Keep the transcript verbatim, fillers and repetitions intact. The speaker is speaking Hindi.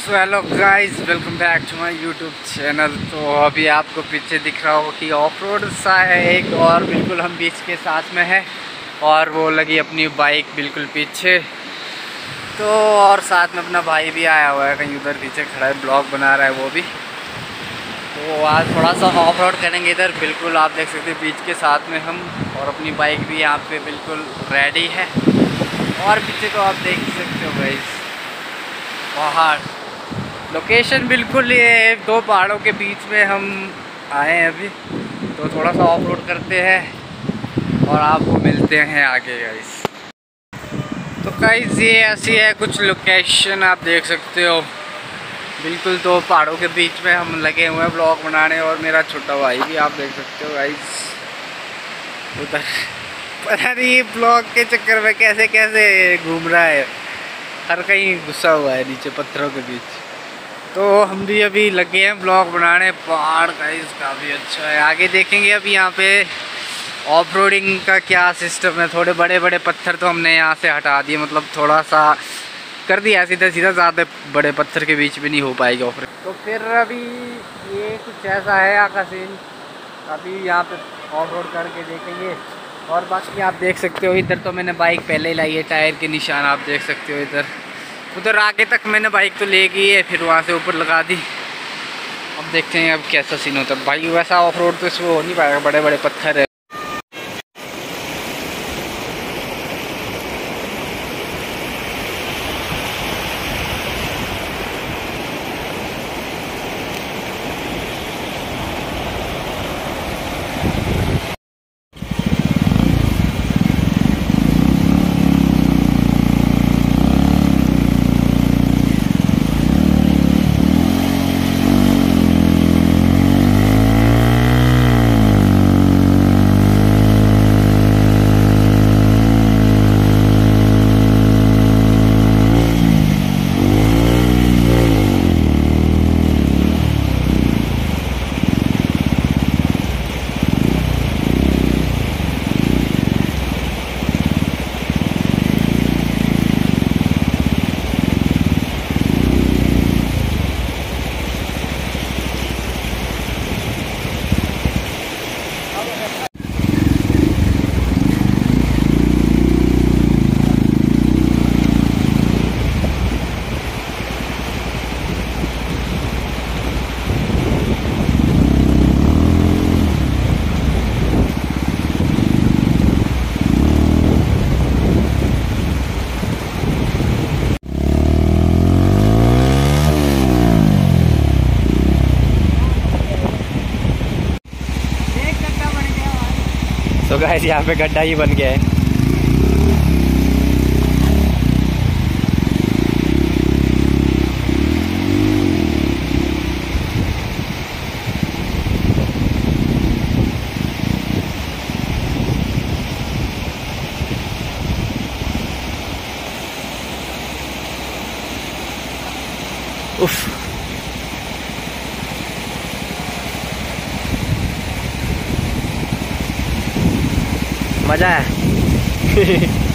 So hello guys, welcome back to my YouTube channel. तो अभी आपको पीछे दिख रहा होगा कि ऑफ रोड सा है एक, और बिल्कुल हम बीच के साथ में है और वो लगी अपनी बाइक बिल्कुल पीछे। तो और साथ में अपना भाई भी आया हुआ है, कहीं उधर पीछे खड़ा है, ब्लॉग बना रहा है वो भी। तो आज थोड़ा सा ऑफ रोड करेंगे इधर, बिल्कुल आप देख सकते हैं बीच के साथ में हम, और अपनी बाइक भी यहाँ पे बिल्कुल रेडी है। और पीछे तो आप देख सकते हो गाइस पहाड़, लोकेशन बिल्कुल ये दो पहाड़ों के बीच में हम आए हैं अभी। तो थोड़ा सा ऑफ रोड करते हैं और आपको मिलते हैं आगे गाइस। तो गाइस ये ऐसी है कुछ लोकेशन, आप देख सकते हो बिल्कुल दो पहाड़ों के बीच में हम लगे हुए हैं ब्लॉग बनाने, और मेरा छोटा भाई भी आप देख सकते हो गाइस उधर। पता नहीं ब्लॉग के चक्कर में कैसे कैसे घूम रहा है, हर कहीं घुसा हुआ है नीचे पत्थरों के बीच। तो हम भी अभी लगे हैं ब्लॉग बनाने। पहाड़ गाइस काफ़ी अच्छा है, आगे देखेंगे। अभी यहाँ पे ऑफ रोडिंग का क्या सिस्टम है, थोड़े बड़े बड़े पत्थर तो हमने यहाँ से हटा दिए, मतलब थोड़ा सा कर दिया सीधा सीधा, ज़्यादा बड़े पत्थर के बीच में नहीं हो पाएगी ऑफ रोड। तो फिर अभी ये कुछ ऐसा है यहाँ का सीन, अभी यहाँ पे ऑफ रोड करके देखेंगे। और बाकी आप देख सकते हो इधर तो मैंने बाइक पहले ही लाई है, टायर के निशान आप देख सकते हो इधर। उधर आगे तक मैंने बाइक तो ले गई है, फिर वहाँ से ऊपर लगा दी। अब देखते हैं अब कैसा सीन होता है। भाई वैसा ऑफ रोड तो इसमें हो नहीं पाएगा, बड़े बड़े पत्थर है। तो गाइस यहाँ पे गड्ढा ही बन गया है। उफ, मजा है।